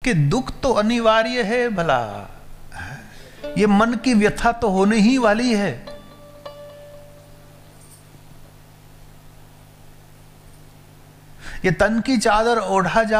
कि दुख तो अनिवार्य है भला, ये मन की व्यथा तो होने ही वाली है। ये तन की चादर ओढ़ा जा,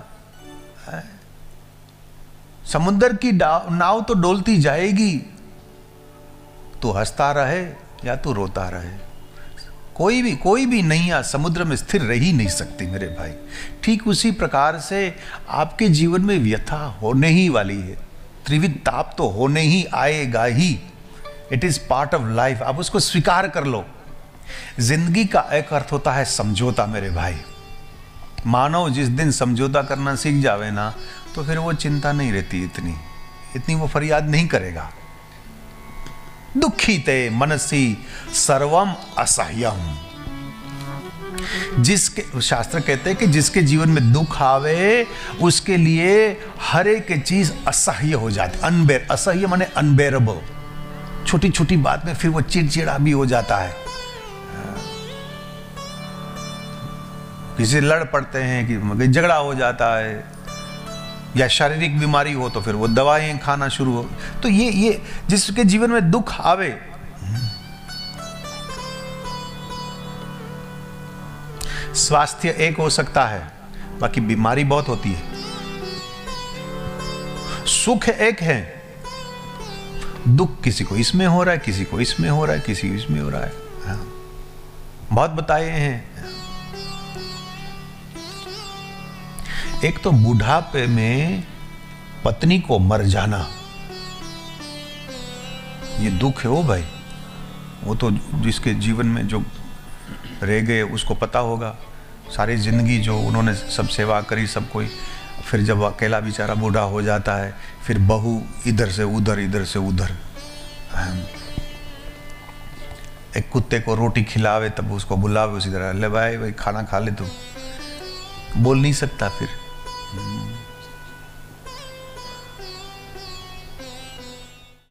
समुद्र की नाव तो डोलती जाएगी, तू हंसता रहे या तू रोता रहे। कोई भी नैया समुद्र में स्थिर रह ही नहीं सकती मेरे भाई। ठीक उसी प्रकार से आपके जीवन में व्यथा होने ही वाली है, त्रिविध ताप तो होने ही आएगा ही। It is part of life, आप उसको स्वीकार कर लो। जिंदगी का एक अर्थ होता है समझौता मेरे भाई। मानव जिस दिन समझौता करना सीख जावे ना, तो फिर वो चिंता नहीं रहती, इतनी वो फरियाद नहीं करेगा। दुखी ते मनसी सर्वम असह्यम। जिसके, शास्त्र कहते हैं कि जिसके जीवन में दुख आवे उसके लिए हर एक चीज असह्य हो जाती। असह्य माने अनबेरेबल। छोटी छोटी बात में फिर वो चिड़चिड़ा भी हो जाता है। किसी लड़ पड़ते हैं कि झगड़ा हो जाता है, या शारीरिक बीमारी हो तो फिर वो दवाएं खाना शुरू हो। तो ये जिसके जीवन में दुख आवे, स्वास्थ्य एक हो सकता है, बाकी बीमारी बहुत होती है। सुख एक है, दुख किसी को इसमें हो रहा है, किसी को इसमें हो रहा है, किसी को इसमें हो रहा है। बहुत बताए हैं। एक तो बुढ़ापे में पत्नी को मर जाना, ये दुख है। ओ भाई, वो तो जिसके जीवन में जो रह गए उसको पता होगा। सारी जिंदगी जो उन्होंने सब सेवा करी, सब कोई, फिर जब अकेला बेचारा बूढ़ा हो जाता है, फिर बहू इधर से उधर, इधर से उधर। एक कुत्ते को रोटी खिलावे तब उसको बुलावे उसी तरह, ले भाई खाना खा ले, तो बोल नहीं सकता फिर।